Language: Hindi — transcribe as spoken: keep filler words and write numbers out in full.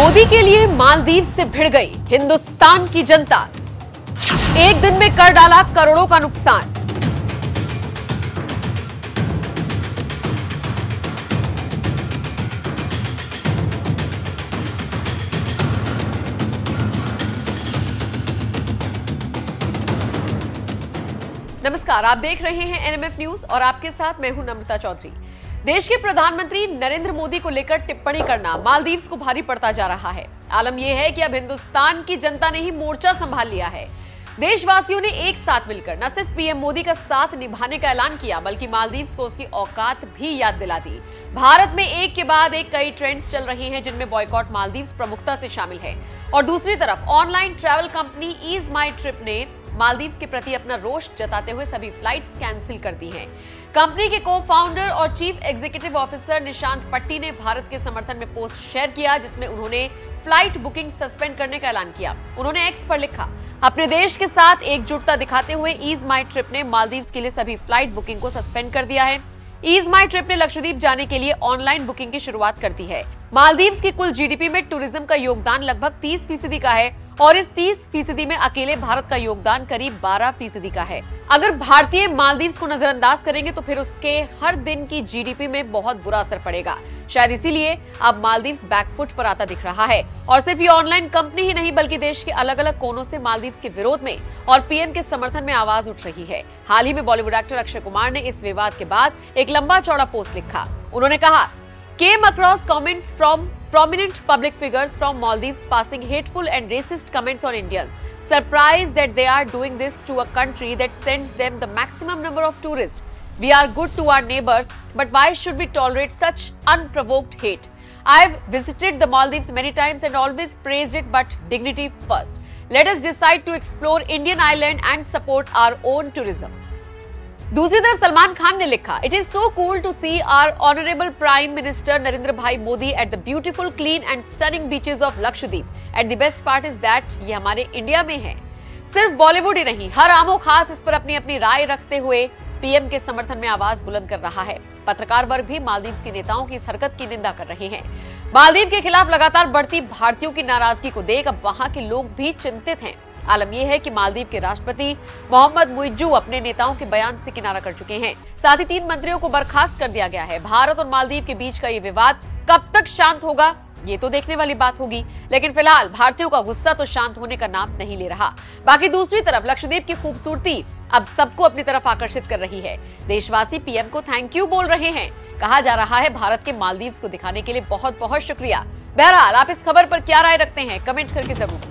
मोदी के लिए मालदीव से भिड़ गई हिंदुस्तान की जनता। एक दिन में कर डाला करोड़ों का नुकसान। नमस्कार, आप देख रहे हैं एनएमएफ न्यूज और आपके साथ मैं हूं नम्रता चौधरी। देश के प्रधानमंत्री नरेंद्र मोदी को लेकर टिप्पणी करना मालदीव्स को भारी पड़ता जा रहा है। आलम यह है कि अब हिंदुस्तान की जनता ने ही मोर्चा संभाल लिया है। देशवासियों ने एक साथ मिलकर न सिर्फ पीएम मोदी का साथ निभाने का ऐलान किया, बल्कि मालदीव्स को उसकी औकात भी याद दिला दी। भारत में एक के बाद एक कई ट्रेंड्स चल रहे हैं, जिनमें बॉयकॉट मालदीव्स प्रमुखता से शामिल है। और दूसरी तरफ online travel company EaseMyTrip ने मालदीव्स के प्रति अपना रोष जताते हुए सभी फ्लाइट्स कैंसिल कर दी हैं। कंपनी के को फाउंडर और चीफ एग्जीक्यूटिव ऑफिसर निशांत पट्टी ने भारत के समर्थन में पोस्ट शेयर किया, जिसमें उन्होंने फ्लाइट बुकिंग सस्पेंड करने का ऐलान किया। उन्होंने एक्स पर लिखा, अपने देश के साथ एकजुटता दिखाते हुए ईज माई ट्रिप ने मालदीव्स के लिए सभी फ्लाइट बुकिंग को सस्पेंड कर दिया है। ईज माई ट्रिप ने लक्षद्वीप जाने के लिए ऑनलाइन बुकिंग की शुरुआत कर दी है। मालदीव्स की कुल जीडीपी में टूरिज्म का योगदान लगभग तीस फीसदी का है और इस तीस फीसदी में अकेले भारत का योगदान करीब बारह फीसदी का है। अगर भारतीय मालदीव्स को नजरअंदाज करेंगे तो फिर उसके हर दिन की जीडीपी में बहुत बुरा असर पड़ेगा। शायद इसीलिए अब मालदीव्स बैकफुट पर आता दिख रहा है। और सिर्फ ये ऑनलाइन कंपनी ही नहीं, बल्कि देश के अलग अलग कोनों से मालदीव्स के विरोध में और पीएम के समर्थन में आवाज उठ रही है। हाल ही में बॉलीवुड एक्टर अक्षय कुमार ने इस विवाद के बाद एक लंबा चौड़ा पोस्ट लिखा। उन्होंने कहा, came across comments from prominent public figures from Maldives passing hateful and racist comments on Indians. Surprised that they are doing this to a country that sends them the maximum number of tourists. We are good to our neighbors, but why should we tolerate such unprovoked hate? I've visited the Maldives many times and always praised it, but dignity first. Let us decide to explore Indian island and support our own tourism. दूसरी तरफ सलमान खान ने लिखा, it is so cool to see our honourable prime minister Narendra bhai Modi at the beautiful, clean and stunning beaches of Lakshadweep. And the best part is that ये हमारे इंडिया में है। सिर्फ बॉलीवुड ही नहीं, हर आमो खास इस पर अपनी अपनी राय रखते हुए पीएम के समर्थन में आवाज बुलंद कर रहा है। पत्रकार वर्ग भी मालदीव्स के नेताओं की इस हरकत की निंदा कर रहे हैं। मालदीव के खिलाफ लगातार बढ़ती भारतीयों की नाराजगी को देख अब वहां के लोग भी चिंतित हैं। आलम यह है कि मालदीव के राष्ट्रपति मोहम्मद मुइज्जू अपने नेताओं के बयान से किनारा कर चुके हैं। साथ ही तीन मंत्रियों को बर्खास्त कर दिया गया है। भारत और मालदीव के बीच का ये विवाद कब तक शांत होगा, ये तो देखने वाली बात होगी। लेकिन फिलहाल भारतीयों का गुस्सा तो शांत होने का नाम नहीं ले रहा। बाकी दूसरी तरफ लक्षद्वीप की खूबसूरती अब सबको अपनी तरफ आकर्षित कर रही है। देशवासी पीएम को थैंक यू बोल रहे हैं। कहा जा रहा है, भारत के मालदीव्स को दिखाने के लिए बहुत बहुत शुक्रिया। बहरहाल आप इस खबर पर क्या राय रखते हैं, कमेंट करके जरूर